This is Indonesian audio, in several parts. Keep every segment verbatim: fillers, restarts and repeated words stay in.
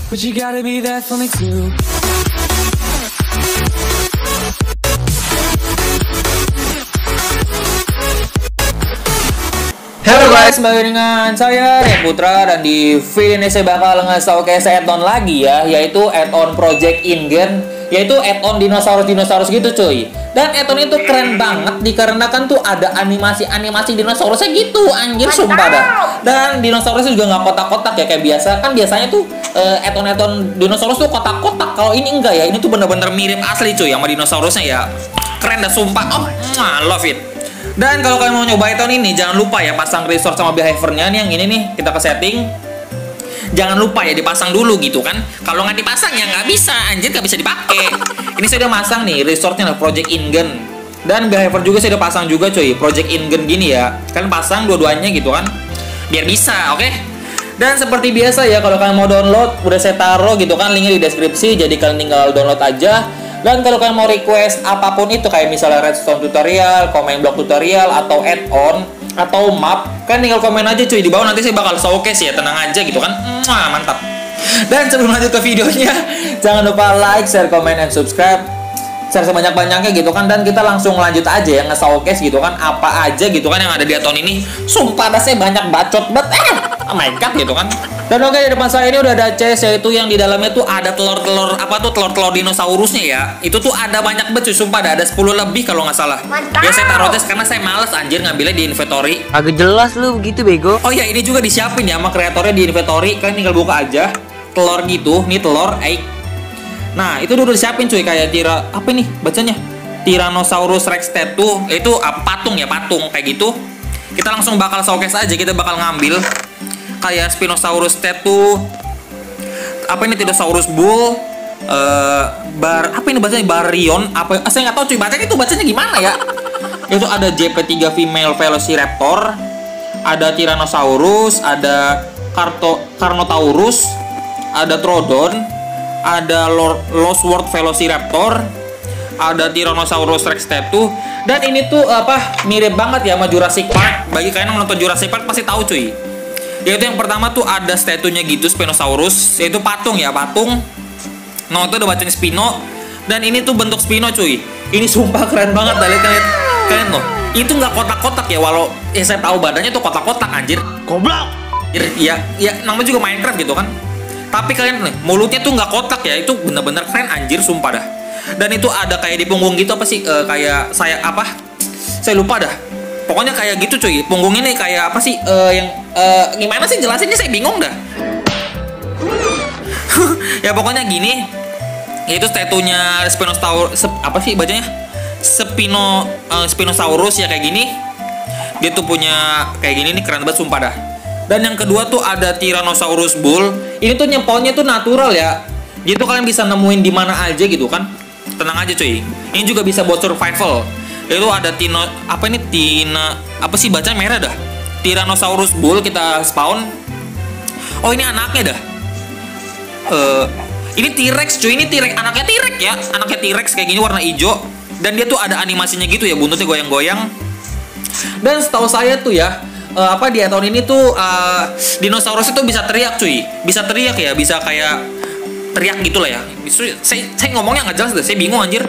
But you gotta be there for me too. Halo guys, kembali dengan saya Rian Putra, dan di video ini saya bakal nge-showcase add-on lagi ya, yaitu add-on Project Ingen, yaitu add-on dinosaurus-dinosaurus gitu cuy. Dan add-on itu keren banget dikarenakan tuh ada animasi-animasi dinosaurusnya gitu, anjir sumpah dah. Dan dinosaurusnya juga nggak kotak-kotak ya kayak biasa, kan biasanya tuh uh, add-on-add-on dinosaurus tuh kotak-kotak. Kalau ini enggak ya, ini tuh bener-bener mirip asli cuy sama dinosaurusnya ya. Keren dah sumpah, oh love it. Dan kalau kalian mau nyoba add-on ini, jangan lupa ya pasang resort sama behaviornya nih, yang ini nih kita ke setting. Jangan lupa ya dipasang dulu gitu kan. Kalau nggak dipasang ya nggak bisa, anjir nggak bisa dipakai. Ini saya udah masang nih resortnya lah, Project Ingen. Dan behavior juga saya udah pasang juga cuy, Project Ingen gini ya. Kalian pasang dua-duanya gitu kan, biar bisa, oke? Okay? Dan seperti biasa ya, kalau kalian mau download udah saya taruh gitu kan linknya di deskripsi, jadi kalian tinggal download aja. Dan kalau kalian mau request apapun itu, kayak misalnya redstone tutorial, comment block tutorial, atau add-on, atau map, kan tinggal komen aja cuy di bawah, nanti saya bakal showcase ya, tenang aja gitu kan. Mwah, mantap. Dan sebelum lanjut ke videonya, jangan lupa like, share, comment, and subscribe. Share sebanyak-banyaknya gitu kan, dan kita langsung lanjut aja ya nge-showcase gitu kan, apa aja gitu kan yang ada di add-on ini. Sumpah dah saya banyak bacot banget, eh, oh my god gitu kan. Dan oke, di depan saya ini udah ada chest, yaitu yang di dalamnya tuh ada telur-telur, apa tuh, telur-telur dinosaurusnya ya. Itu tuh ada banyak banget cuy, sumpah ada sepuluh lebih kalau nggak salah. Mantap. Ya saya taruh chest karena saya males anjir ngambilnya di inventory. Agak jelas lu begitu bego. Oh ya, ini juga disiapin ya sama kreatornya di inventory, kalian tinggal buka aja. Telur gitu, nih telur egg. Nah, itu udah disiapin cuy, kayak tira apa nih bacanya? Tyrannosaurus Rex tattoo, itu uh, patung ya, patung kayak gitu. Kita langsung bakal showcase aja, kita bakal ngambil kayak Spinosaurus tattoo, apa ini, Tyrannosaurus bull, uh, bar apa ini bacanya, Barion, apa ah, saya nggak tahu cuy bacanya itu bacanya gimana ya. Itu ada J P tiga female velociraptor, ada Tyrannosaurus, ada Carto Carnotaurus, ada Trodon, ada Lostworth velociraptor, ada Tyrannosaurus Rex tattoo. Dan ini tuh apa, mirip banget ya sama Jurassic Park. Bagi kalian yang nonton Jurassic Park pasti tahu cuy. Yaitu yang pertama tuh ada statunya gitu, Spinosaurus, yaitu patung ya, patung. Nah, itu udah bacanya Spino. Dan ini tuh bentuk Spino cuy. Ini sumpah keren banget, lihat kalian, kalian tuh. Itu nggak kotak-kotak ya, walau ya saya tahu badannya tuh kotak-kotak anjir. Goblok. Ya, ya namanya juga Minecraft gitu kan. Tapi kalian nih, mulutnya tuh nggak kotak ya, itu bener-bener keren anjir sumpah dah. Dan itu ada kayak di punggung gitu, apa sih, uh, kayak saya apa? Saya lupa dah. Pokoknya kayak gitu cuy, punggung ini kayak apa sih, uh, yang uh, gimana sih jelasinnya, saya bingung dah. Ya pokoknya gini, itu statunya Spinosaurus, apa sih bacanya, Spino uh, Spinosaurus ya kayak gini. Dia tuh punya kayak gini nih, keren banget sumpah dah. Dan yang kedua tuh ada Tyrannosaurus bull. Ini tuh nyempolnya tuh natural ya. Jadi tuh kalian bisa nemuin di mana aja gitu kan. Tenang aja cuy. Ini juga bisa buat survival. Itu ada Tino, apa ini, Tina, apa sih bacanya merah dah. Tyrannosaurus bull kita spawn. Oh ini anaknya dah. Uh, ini T-Rex cuy, ini T-Rex, anaknya T-Rex ya. Anaknya T-Rex kayak gini warna hijau. Dan dia tuh ada animasinya gitu ya, buntutnya goyang-goyang. Dan setahu saya tuh ya, uh, apa di tahun ini tuh uh, dinosaurus itu bisa teriak cuy. Bisa teriak ya, bisa kayak teriak gitu lah ya. Saya, saya ngomongnya nggak jelas deh, saya bingung anjir.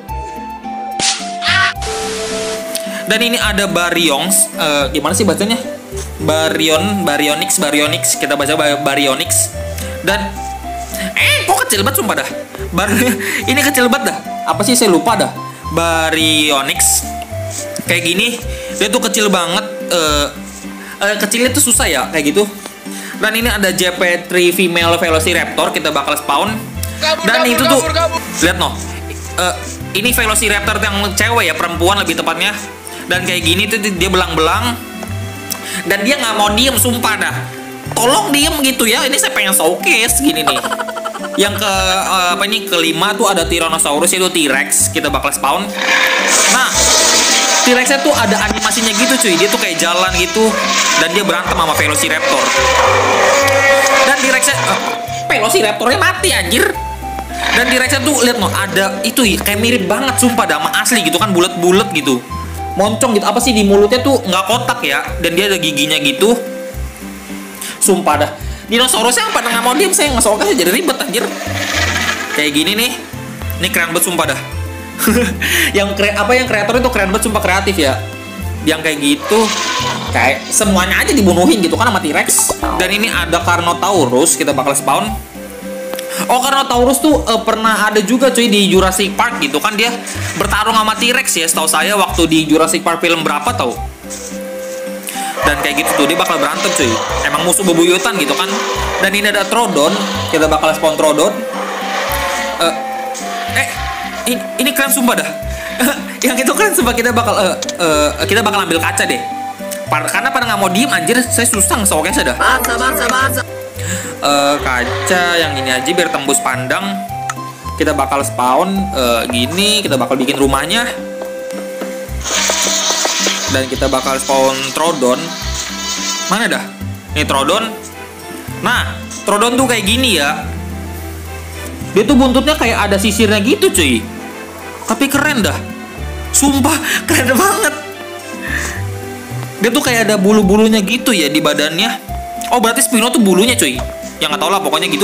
Dan ini ada Baryons, uh, gimana sih bacanya? Baryon, Baryonyx, Baryonyx, kita baca Baryonyx. Dan eh kok kecil banget sumpah dah. Bar ini kecil banget dah. Apa sih saya lupa dah. Baryonyx kayak gini, dia tuh kecil banget. Uh, uh, kecilnya tuh susah ya kayak gitu. Dan ini ada J P tiga female velociraptor, kita bakal spawn. Kabur, dan kabur, itu kabur, tuh kabur. Lihat no, uh, ini velociraptor yang cewek ya, perempuan lebih tepatnya. Dan kayak gini tuh dia belang-belang. Dan dia nggak mau diem sumpah dah. Tolong diem gitu ya, ini saya pengen showcase gini nih. Yang ke uh, apa ini, kelima tuh ada Tyrannosaurus, itu T-Rex, kita bakal spawn. Nah, T-Rexnya tuh ada animasinya gitu cuy, dia tuh kayak jalan gitu. Dan dia berantem sama velociraptor. Dan T-Rexnya uh, velociraptornya mati anjir. Dan T-Rexnya tuh lihat no, ada itu kayak mirip banget sumpah dah sama asli gitu kan, bulat-bulat gitu, moncong gitu, apa sih di mulutnya tuh nggak kotak ya. Dan dia ada giginya gitu, sumpah dah. dinosaurusnya pada nggak mau diem, saya ngesoknya jadi ribet anjir. Kayak gini nih, ini keren banget sumpah dah. yang kre apa yang kreator itu keren banget sumpah, kreatif ya. Yang kayak gitu, kayak semuanya aja dibunuhin gitu kan sama T-Rex. Dan ini ada Carnotaurus, kita bakal spawn. Oh, Carnotaurus tuh uh, pernah ada juga cuy di Jurassic Park gitu kan, dia bertarung sama T-Rex ya, setahu saya waktu di Jurassic Park film berapa tau. Dan kayak gitu tuh dia bakal berantem cuy, emang musuh bebuyutan gitu kan. Dan ini ada Troodon, kita bakal spawn Troodon. Uh, eh, ini, ini keren sumpah dah. Yang itu keren sumpah, kita bakal uh, uh, kita bakal ambil kaca deh. Karena pada nggak mau diem anjir, saya susah ngesoknya sudah. Bangsa, bangsa, bangsa. Uh, kaca yang ini aja biar tembus pandang. Kita bakal spawn uh, gini, kita bakal bikin rumahnya. Dan kita bakal spawn Troodon. Mana dah? Ini Troodon. Nah, Troodon tuh kayak gini ya. Dia tuh buntutnya kayak ada sisirnya gitu cuy. Tapi keren dah. Sumpah, keren banget. Dia tuh kayak ada bulu-bulunya gitu ya di badannya. Oh, berarti Spino tuh bulunya cuy. Ya nggak tau lah, pokoknya gitu.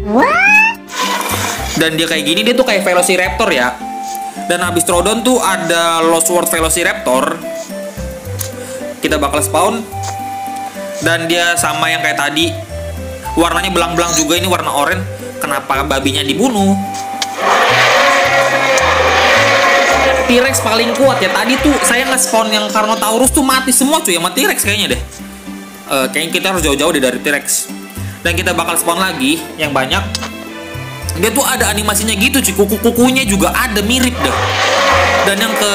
Dan dia kayak gini, dia tuh kayak Velociraptor ya. Dan habis Troodon tuh ada Lost World Velociraptor. Kita bakal spawn. Dan dia sama yang kayak tadi, warnanya belang-belang juga, ini warna oranye. Kenapa babinya dibunuh? T-Rex paling kuat ya. Tadi tuh saya nge-spawn yang Carnotaurus tuh mati semua cuy sama T-Rex kayaknya deh. Uh, kayaknya kita harus jauh-jauh deh dari T-Rex. Dan kita bakal spawn lagi yang banyak. Dia tuh ada animasinya gitu cuy, kuku-kukunya juga ada mirip deh. Dan yang ke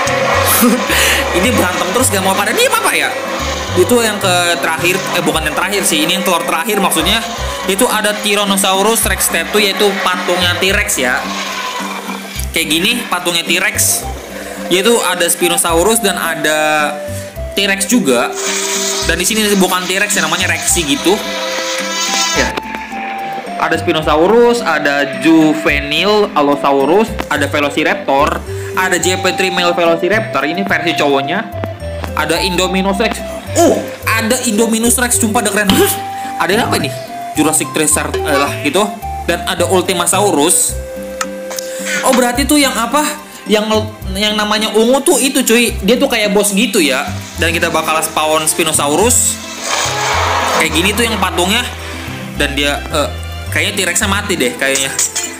ini berantem terus gak mau pada diem apa ya? Itu yang ke terakhir, eh bukan yang terakhir sih, ini yang telur terakhir maksudnya. Itu ada Tyrannosaurus Rex statue, yaitu patungnya T-Rex ya. Kayak gini patungnya T-Rex. Yaitu ada Spinosaurus dan ada T-Rex juga. Dan di sini bukan T-Rex ya, namanya Rexy gitu. Ya. Ada Spinosaurus, ada Juvenile Allosaurus, ada Velociraptor, ada J P tiga Male Velociraptor, ini versi cowoknya. Ada Indominus Rex. Oh, ada Indominus Rex, sumpah ada keren. Ada apa ini? Jurassic Treasure eh, lah gitu. Dan ada Ultimasaurus. Oh, berarti tuh yang apa? Yang yang namanya ungu tuh itu cuy. Dia tuh kayak bos gitu ya. Dan kita bakal spawn Spinosaurus. Kayak gini tuh yang patungnya. Dan dia uh, kayaknya T-Rexnya mati deh kayaknya.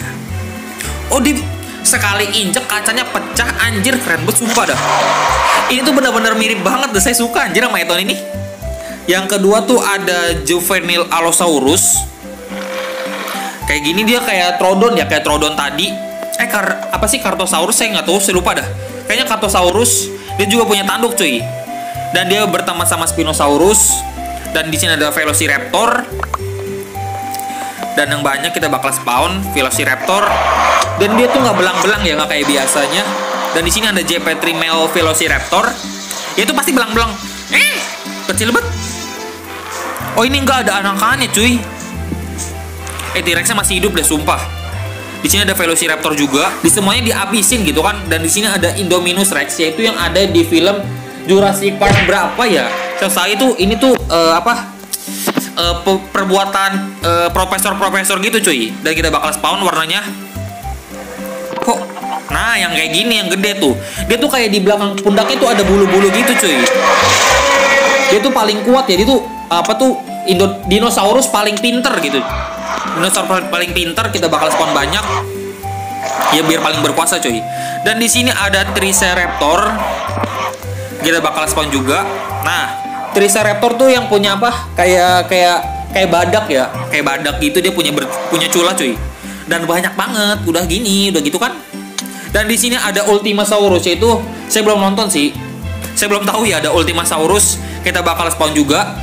Oh, di sekali injek kacanya pecah anjir, keren banget sumpah dah. Ini tuh benar-benar mirip banget deh, saya suka anjir sama Eton ini. Yang kedua tuh ada Juvenile Allosaurus. Kayak gini dia kayak Troodon ya, kayak Troodon tadi. Eh kar apa sih Cartosaurus, saya nggak tahu, saya lupa dah. Kayaknya Cartosaurus, dia juga punya tanduk cuy. Dan dia berteman sama Spinosaurus. Dan di sini ada Velociraptor. Dan yang banyak kita bakal spawn Velociraptor. Dan dia tuh nggak belang-belang ya, nggak kayak biasanya. Dan di sini ada J P tiga Male Velociraptor. Ya itu pasti belang-belang. Eh, kecil banget. Oh, ini nggak ada anakannya cuy. Eh, T-Rexnya masih hidup deh sumpah. Di sini ada Velociraptor juga. Di semuanya dihabisin gitu kan. Dan di sini ada Indominus Rex, yaitu yang ada di film Jurassic Park berapa ya? Saya itu ini tuh uh, apa? Uh, perbuatan profesor-profesor uh, gitu cuy. Dan kita bakal spawn warnanya. Kok? Nah, yang kayak gini yang gede tuh. Dia tuh kayak di belakang pundaknya tuh ada bulu-bulu gitu cuy. Dia tuh paling kuat ya. Dia tuh apa tuh Indo dinosaurus paling pinter gitu. Dinosaurus paling pinter, kita bakal spawn banyak. Ya biar paling berkuasa cuy. Dan di sini ada Triceraptor. Kita bakal spawn juga. Nah, Triceraptor tuh yang punya apa? Kayak kayak kayak badak ya, kayak badak gitu, dia punya ber, punya cula cuy. Dan banyak banget, udah gini, udah gitu kan. Dan di sini ada Ultimasaurus, yaitu saya belum nonton sih. Saya belum tahu ya ada Ultimasaurus. Kita bakal spawn juga.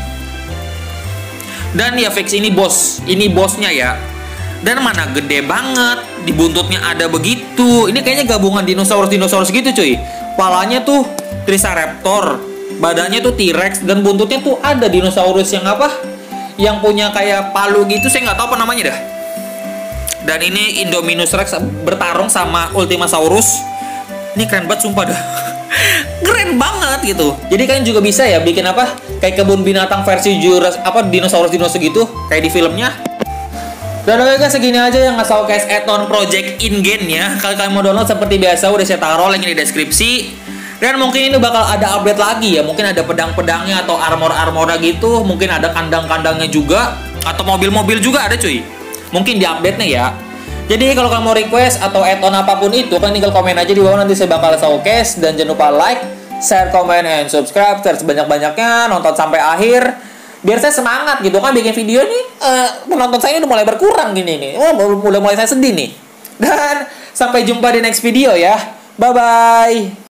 Dan ya fix ini bos, ini bosnya ya. Dan mana gede banget, di buntutnya ada begitu. Ini kayaknya gabungan dinosaurus-dinosaurus gitu cuy. Palanya tuh Triceraptor, badannya tuh T-Rex, dan buntutnya tuh ada dinosaurus yang apa? Yang punya kayak palu gitu, saya nggak tahu apa namanya dah. Dan ini Indominus Rex bertarung sama Ultimasaurus. Ini keren banget sumpah dah. Keren banget gitu. Jadi kalian juga bisa ya bikin apa? Kayak kebun binatang versi Juras apa dinosaurus-dinosaurus gitu kayak di filmnya. Dan oke guys, segini aja yang ngasal case add-on project in-game ya. Kalau kalian mau download seperti biasa udah saya taruh linknya di deskripsi. Dan mungkin ini bakal ada update lagi ya. Mungkin ada pedang-pedangnya atau armor-armornya gitu. Mungkin ada kandang-kandangnya juga. Atau mobil-mobil juga ada cuy. Mungkin di update-nya ya. Jadi kalau kalian mau request atau add-on apapun itu, kalian tinggal komen aja di bawah, nanti saya bakal showcase. Dan jangan lupa like, share, comment, and subscribe. Share sebanyak-banyaknya, nonton sampai akhir. Biar saya semangat gitu kan bikin video nih. Uh, penonton saya udah mulai berkurang gini nih. Wah, udah mulai saya sedih nih. Dan sampai jumpa di next video ya. Bye-bye.